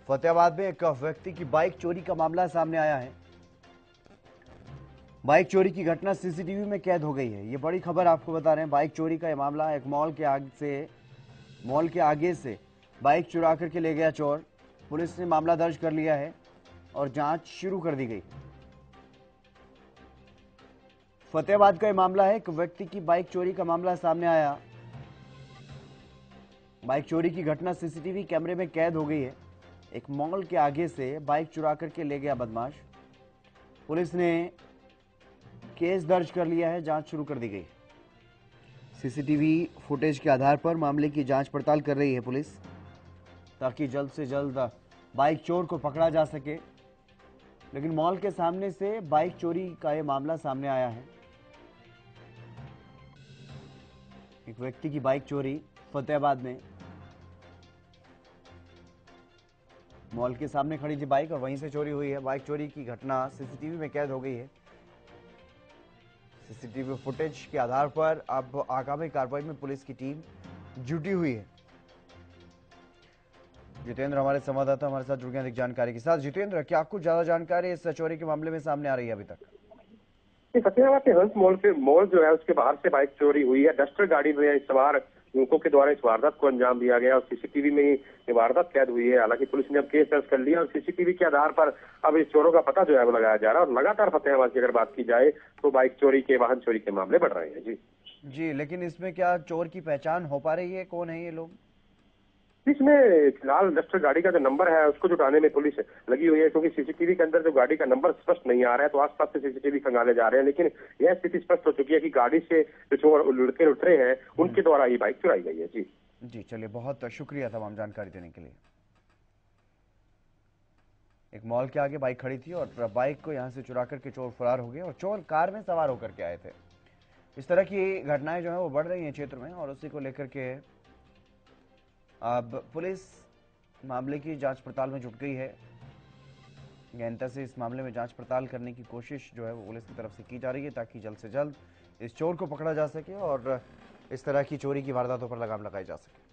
फतेहाबाद में एक व्यक्ति की बाइक चोरी का मामला सामने आया है। बाइक चोरी की घटना सीसीटीवी में कैद हो गई है। ये बड़ी खबर आपको बता रहे हैं। बाइक चोरी का यह मामला एक मॉल के आगे से बाइक चुरा करके ले गया चोर। पुलिस ने मामला दर्ज कर लिया है और जांच शुरू कर दी गई। फतेहाबाद का यह मामला है। एक व्यक्ति की बाइक चोरी का मामला सामने आया। बाइक चोरी की घटना सीसीटीवी कैमरे में कैद हो गई है। एक मॉल के आगे से बाइक चुरा करके ले गया बदमाश। पुलिस ने केस दर्ज कर लिया है, जांच शुरू कर दी गई। सीसीटीवी फुटेज के आधार पर मामले की जांच पड़ताल कर रही है पुलिस, ताकि जल्द से जल्द बाइक चोर को पकड़ा जा सके। लेकिन मॉल के सामने से बाइक चोरी का यह मामला सामने आया है। एक व्यक्ति की बाइक चोरी फतेहाबाद में। मॉल के सामने खड़ी थी बाइक और वहीं से चोरी हुई है। बाइक चोरी की घटना सीसीटीवी में कैद हो गई है। सीसीटीवी फुटेज के आधार पर अब आगामी कार्रवाई में पुलिस की टीम जुटी हुई है। जितेंद्र हमारे संवाददाता हमारे साथ जुड़ गए अधिक जानकारी के साथ। जितेंद्र, क्या कुछ ज्यादा जानकारी इस चोरी के मामले में सामने आ रही है अभी तक? फतेहाबाद के हंस मॉल जो है उसके बाहर से बाइक चोरी हुई है। डस्टर गाड़ी में सवार युवकों के द्वारा इस वारदात को अंजाम दिया गया और सीसीटीवी में ये वारदात कैद हुई है। हालांकि पुलिस ने अब केस दर्ज कर लिया और सीसीटीवी के आधार पर अब इस चोरों का पता जो है वो लगाया जा रहा है। और लगातार फतेहाबाद की अगर बात की जाए तो बाइक चोरी के, वाहन चोरी के मामले बढ़ रहे हैं। जी, लेकिन इसमें क्या चोर की पहचान हो पा रही है? कौन है ये लोग? इसमें फिलहाल डस्टर गाड़ी का जो नंबर है उसको जुटाने में पुलिस लगी हुई है, क्योंकि सीसीटीवी के अंदर जो गाड़ी का नंबर स्पष्ट नहीं आ रहा है, तो आसपास से सीसीटीवी खंगाले जा रहे हैं। लेकिन यह स्थिति स्पष्ट हो चुकी है कि गाड़ी से जो चोर लड़के उतरे हैं उनके द्वारा ये बाइक चुराई गई है। जी, चलिए, बहुत शुक्रिया तमाम जानकारी देने के लिए। एक मॉल के आगे बाइक खड़ी थी और बाइक को यहां से चुरा करके चोर फरार हो गए और चोर कार में सवार होकर के आए थे। इस तरह की घटनाएं जो है वो बढ़ रही हैं क्षेत्र में और उसी को लेकर के अब पुलिस मामले की जांच पड़ताल में जुट गई है। गहनता से इस मामले में जांच पड़ताल करने की कोशिश जो है वो पुलिस की तरफ से की जा रही है, ताकि जल्द से जल्द इस चोर को पकड़ा जा सके और इस तरह की चोरी की वारदातों पर लगाम लगाई जा सके।